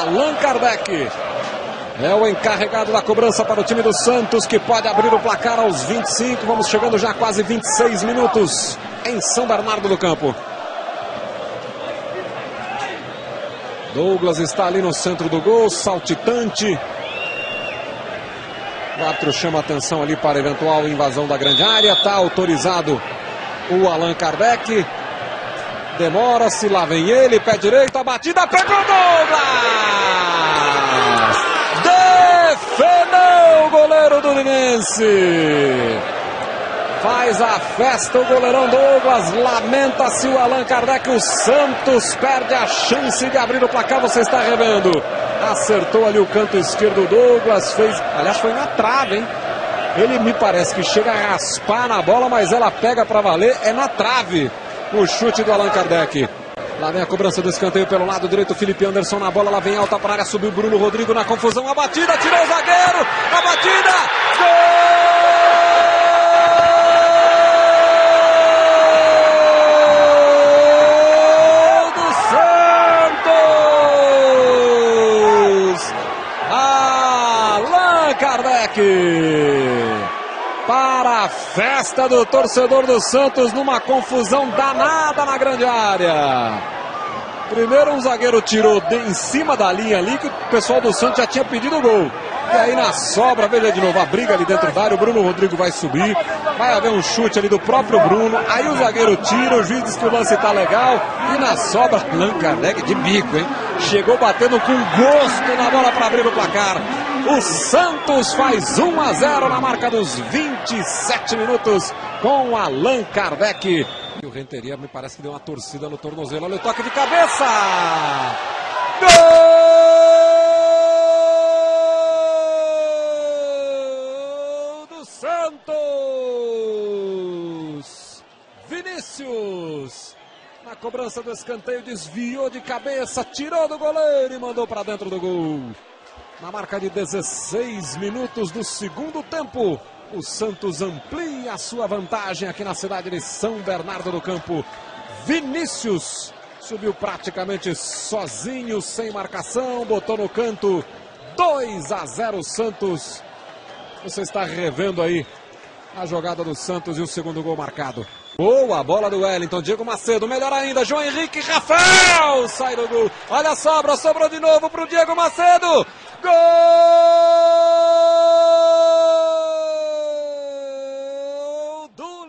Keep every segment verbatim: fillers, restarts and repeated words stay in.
Allan Kardec é o encarregado da cobrança para o time do Santos, que pode abrir o placar aos vinte e cinco. Vamos chegando já a quase vinte e seis minutos em São Bernardo do Campo. Douglas está ali no centro do gol, saltitante. O árbitro chama a atenção ali para eventual invasão da grande área. Está autorizado o Allan Kardec. Demora-se, lá vem ele, pé direito, a batida, pegou Douglas! Defendeu o goleiro do Linense. Faz a festa o goleirão Douglas, lamenta-se o Allan Kardec. O Santos perde a chance de abrir o placar, você está revendo. Acertou ali o canto esquerdo Douglas, fez, aliás foi na trave, hein? Ele me parece que chega a raspar na bola, mas ela pega para valer, é na trave o chute do Allan Kardec. Lá vem a cobrança do escanteio pelo lado direito, Felipe Anderson na bola, lá vem alta para a área, subiu Bruno Rodrigo na confusão, a batida, tirou o zagueiro, a batida, gol! Para a festa do torcedor do Santos, numa confusão danada na grande área. Primeiro um zagueiro tirou de, em cima da linha ali, que o pessoal do Santos já tinha pedido o gol. E aí na sobra, veja de novo a briga ali dentro da área, o Bruno Rodrigo vai subir, vai haver um chute ali do próprio Bruno, aí o zagueiro tira, o juiz diz que o lance tá legal, e na sobra, Allan Kardec de bico, hein? Chegou batendo com gosto na bola para abrir o placar. O Santos faz um a zero na marca dos vinte e sete minutos com Allan Kardec. E o Renteria me parece que deu uma torcida no tornozelo. Olha o toque de cabeça! Gol do Santos! Vinícius! Na cobrança do escanteio, desviou de cabeça, tirou do goleiro e mandou para dentro do gol. Na marca de dezesseis minutos do segundo tempo, o Santos amplia a sua vantagem aqui na cidade de São Bernardo do Campo. Vinícius subiu praticamente sozinho, sem marcação, botou no canto, dois a zero Santos. Você está revendo aí a jogada do Santos e o segundo gol marcado. Boa a bola do Wellington, Diego Macedo, melhor ainda, João Henrique, Rafael, sai do gol. Olha a sobra, sobrou de novo para o Diego Macedo. Gol do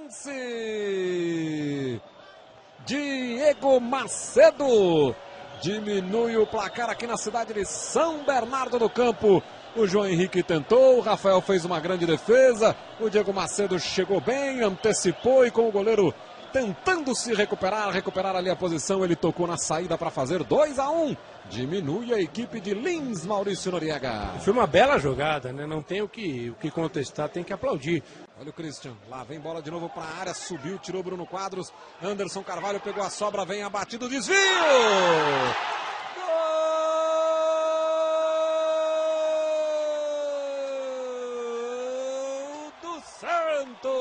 Linense. Diego Macedo diminui o placar aqui na cidade de São Bernardo do Campo. O João Henrique tentou, o Rafael fez uma grande defesa, o Diego Macedo chegou bem, antecipou e com o goleiro tentando se recuperar, recuperar ali a posição, ele tocou na saída para fazer dois a um. Diminui a equipe de Lins, Maurício Noriega. Foi uma bela jogada, né? Não tem o que, o que contestar, tem que aplaudir. Olha o Christian, lá vem bola de novo para a área, subiu, tirou Bruno Quadros, Anderson Carvalho pegou a sobra, vem abatido, desvio! Santos!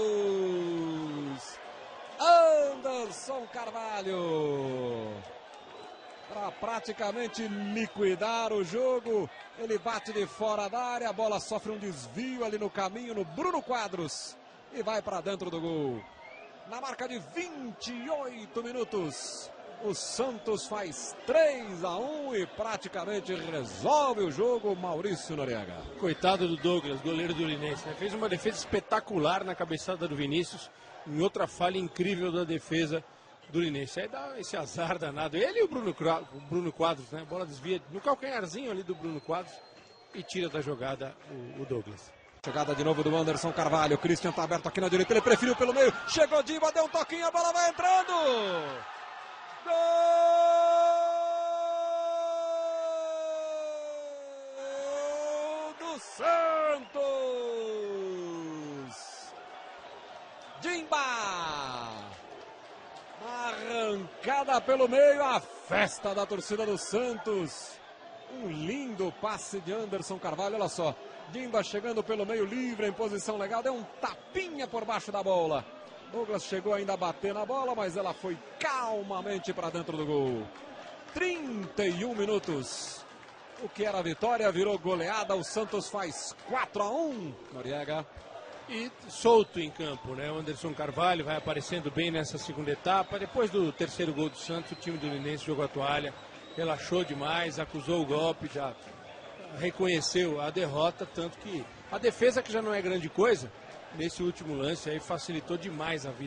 Anderson Carvalho! Para praticamente liquidar o jogo, ele bate de fora da área, a bola sofre um desvio ali no caminho no Bruno Quadros e vai para dentro do gol. Na marca de vinte e oito minutos, o Santos faz três a um e praticamente resolve o jogo, Maurício Noriega. Coitado do Douglas, goleiro do Linense, né? Fez uma defesa espetacular na cabeçada do Vinícius, em outra falha incrível da defesa do Linense. Aí dá esse azar danado. Ele e o Bruno, o Bruno Quadros, né? A bola desvia no calcanharzinho ali do Bruno Quadros e tira da jogada o, o Douglas. Chegada de novo do Anderson Carvalho, o Christian está aberto aqui na direita, ele preferiu pelo meio, chegou Diva, deu um toquinho, a bola vai entrando! Gol do Santos! Dimba! Arrancada pelo meio, a festa da torcida do Santos. Um lindo passe de Anderson Carvalho, olha só. Dimba chegando pelo meio livre, em posição legal, deu um tapinha por baixo da bola. Douglas chegou ainda a bater na bola, mas ela foi calmamente para dentro do gol. trinta e um minutos. O que era vitória virou goleada. O Santos faz quatro a um. Noriega. E solto em campo, né? O Anderson Carvalho vai aparecendo bem nessa segunda etapa. Depois do terceiro gol do Santos, o time do Linense jogou a toalha, relaxou demais, acusou o golpe, já reconheceu a derrota, tanto que a defesa, que já não é grande coisa, nesse último lance aí facilitou demais a vida